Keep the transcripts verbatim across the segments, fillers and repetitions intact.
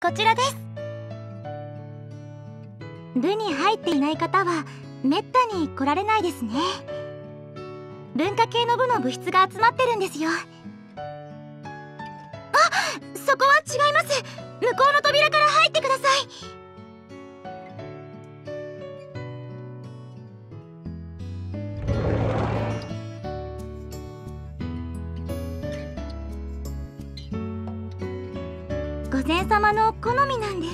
こちらです。部に入っていない方はめったに来られないですね。文化系の部の部室が集まってるんですよ。あ、そこは違います。向こうの扉から入ってください。御前様の好みなんです。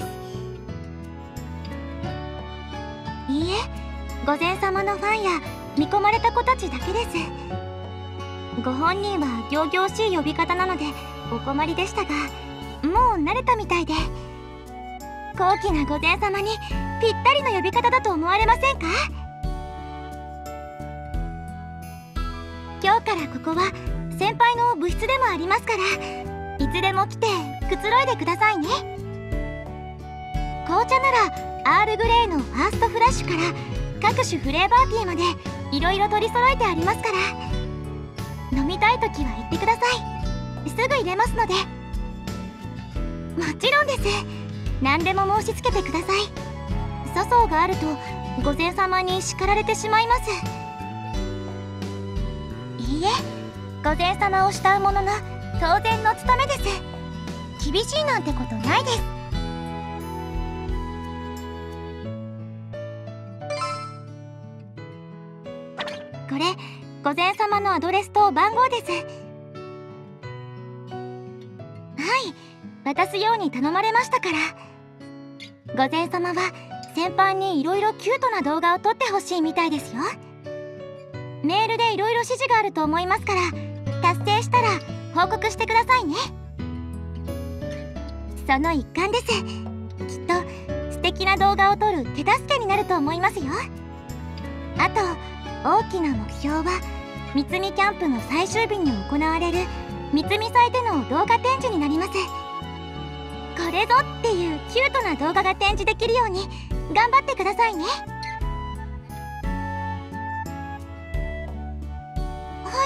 いいえ、御前様のファンや見込まれた子たちだけです。ご本人は仰々しい呼び方なのでお困りでしたが、もう慣れたみたいで。高貴な御前様にぴったりの呼び方だと思われませんか？今日からここは先輩の部室でもありますから、いつでも来てくつろいでくださいね。紅茶ならアールグレイのファーストフラッシュから各種フレーバーティーまでいろいろ取り揃えてありますから、飲みたい時は言ってください。すぐ入れますので。もちろんです。何でも申し付けてください。粗相があると御前様に叱られてしまいます。いいえ、御前様を慕う者の当然の務めです。厳しいなんてことないです。これ御前様のアドレスと番号です。はい、渡すように頼まれましたから。御前様は先輩にいろいろキュートな動画を撮ってほしいみたいですよ。メールでいろいろ指示があると思いますから、達成したら報告してくださいね。その一環です。きっと素敵な動画を撮る手助けになると思いますよ。あと大きな目標は三つみキャンプの最終日に行われる三つみ祭での動画展示になります。これぞっていうキュートな動画が展示できるように頑張ってくださいね。はい。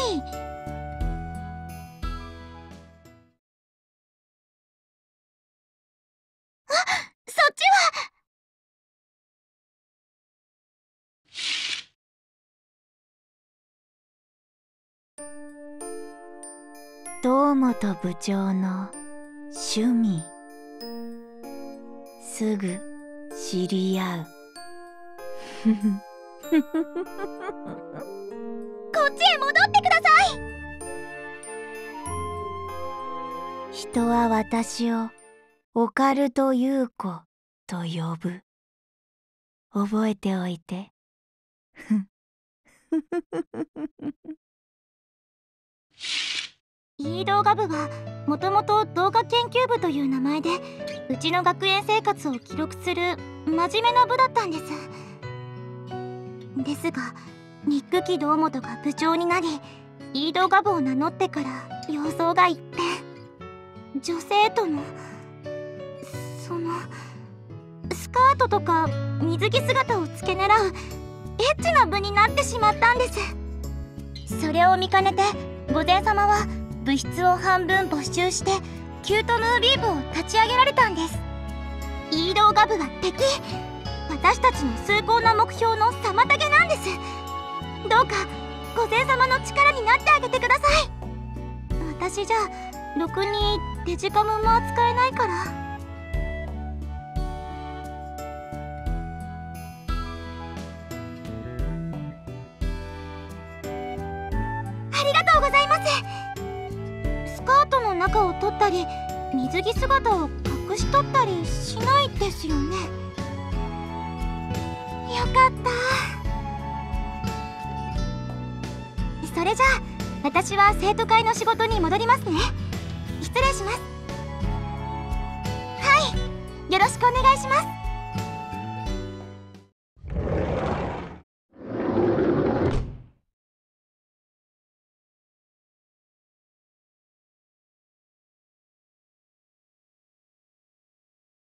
あ、そっちは。 堂本部長の趣味、すぐ知り合う。 こっちへ戻ってください。 人は私をオカルト優子と呼ぶ。覚えておいて。 いい動画部はもともと動画研究部という名前で、うちの学園生活を記録する真面目な部だったんです。ですがニック期堂本が部長になり、いい動画部を名乗ってから様相が一変。女性とのそのスカートとか水着姿を付け狙うエッチな部になってしまったんです。それを見かねて御前様は部室を半分没収してキュートムービー部を立ち上げられたんです。いい動画部は敵、私たちの崇高な目標の妨げなんです。どうか御前様の力になってあげてください。私じゃろくにデジカムも扱えないから。ありがとうございます。スカートの中を取ったり水着姿を隠し取ったりしないですよね。よかった。それじゃあ私は生徒会の仕事に戻りますね。失礼します。はい、よろしくお願いします。